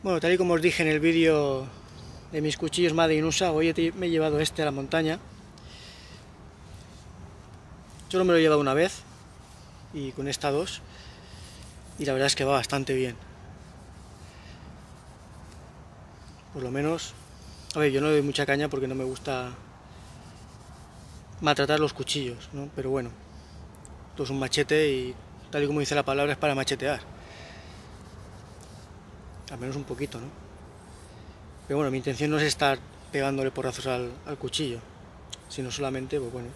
Bueno, tal y como os dije en el vídeo de mis cuchillos Made in USA, hoy me he llevado este a la montaña. Solo me lo he llevado una vez y con esta dos, y la verdad es que va bastante bien. Por lo menos, a ver, yo no le doy mucha caña porque no me gusta maltratar los cuchillos, ¿no? Pero bueno, esto es un machete y tal y como dice la palabra es para machetear. Al menos un poquito, ¿no? Pero bueno, mi intención no es estar pegándole porrazos al cuchillo, sino solamente, pues bueno,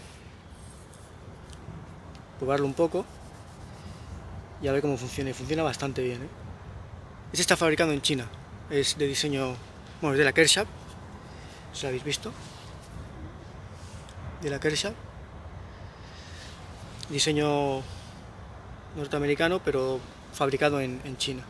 probarlo un poco y a ver cómo funciona. Y funciona bastante bien, ¿eh? Este está fabricado en China, es de diseño, bueno, es de la Kershaw, si lo habéis visto, de la Kershaw, diseño norteamericano, pero fabricado en China.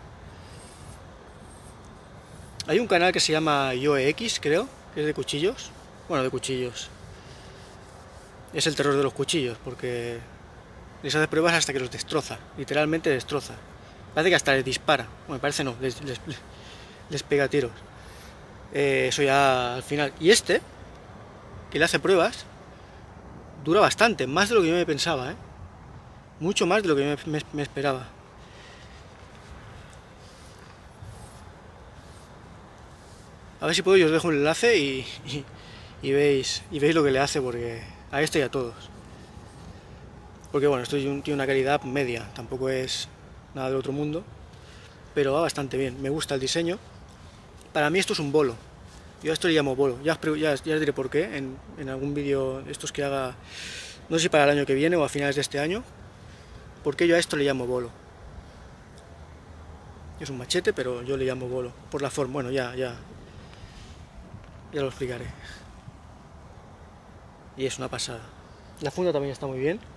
Hay un canal que se llama YoeX, creo, que es de cuchillos. Bueno, de cuchillos. Es el terror de los cuchillos, porque les hace pruebas hasta que los destroza. Literalmente destroza. Parece que hasta les dispara. Bueno, parece no, les pega tiros. Eso ya al final. Y este, que le hace pruebas, dura bastante, más de lo que yo me pensaba, ¿eh? Mucho más de lo que me esperaba. A ver si puedo, yo os dejo un enlace y veis lo que le hace, porque a este y a todos. Porque bueno, esto tiene una calidad media, tampoco es nada del otro mundo, pero va bastante bien. Me gusta el diseño. Para mí esto es un bolo. Yo a esto le llamo bolo. Ya os diré por qué en algún vídeo estos que haga, no sé si para el año que viene o a finales de este año, porque yo a esto le llamo bolo. Es un machete, pero yo le llamo bolo. Por la forma, bueno, ya lo explicaré. Y es una pasada. La funda también está muy bien.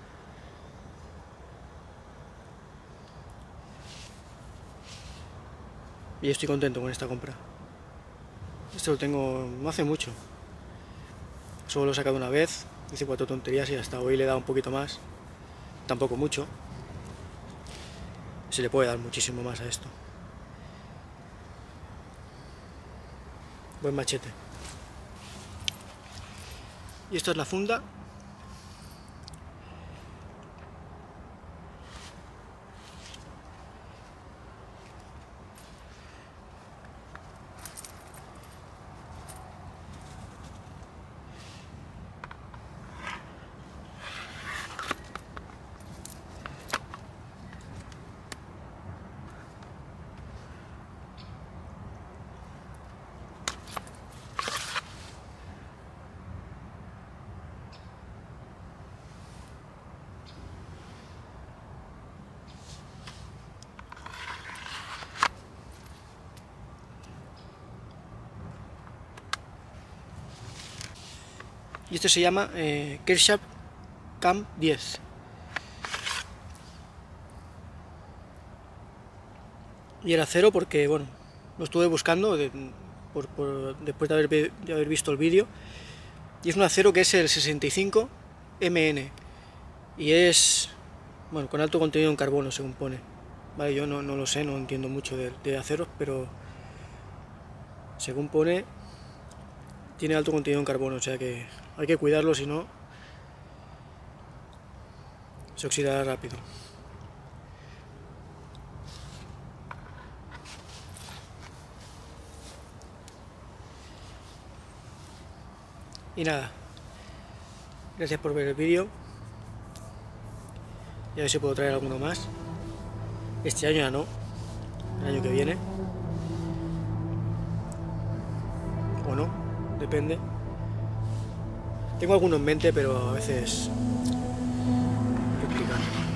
Y estoy contento con esta compra. Esto lo tengo no hace mucho. Solo lo he sacado una vez, hice 4 tonterías y hasta hoy le he dado un poquito más. Tampoco mucho. Se le puede dar muchísimo más a esto. Buen machete. Y esta es la funda. Y este se llama Kershaw Cam 10. Y era cero porque, bueno, lo estuve buscando después de haber visto el vídeo. Y es un acero que es el 65 MN. Y es, bueno, con alto contenido en carbono, según pone. Vale, yo no lo sé, no entiendo mucho de aceros, pero según pone, tiene alto contenido en carbono, o sea que hay que cuidarlo, si no se oxidará rápido. Y nada, gracias por ver el vídeo y a ver si puedo traer alguno más. Este año ya no, el año que viene, o no, depende. Tengo alguno en mente, pero a veces es complicado.